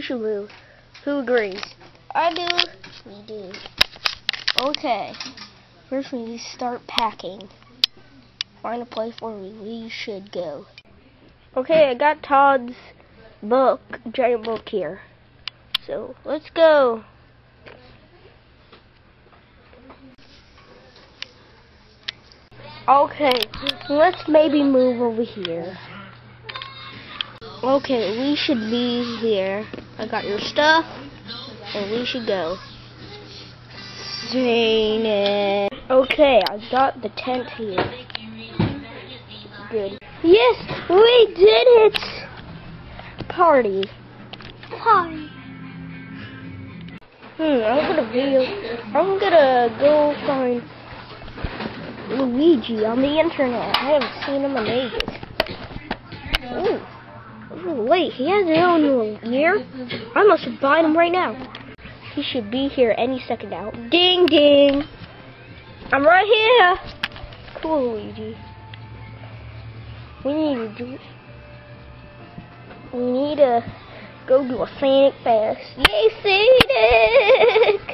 should move. Who agrees? I do. We do. Okay. First we need to start packing. Find a place where we should go. Okay, I got Todd's book, giant book here. So, let's go. Okay, let's maybe move over here. Okay, we should be here. I got your stuff, and we should go. Sing it. Okay, I got the tent here. Good. Yes, we did it! Party. Party. I'm gonna go find Luigi on the internet. I haven't seen him in ages. Oh, wait, he has his own year? I must find him right now. He should be here any second now. Ding, ding. I'm right here. Cool, Luigi. We need to go do a Sonic Fest. Yay, Sonic!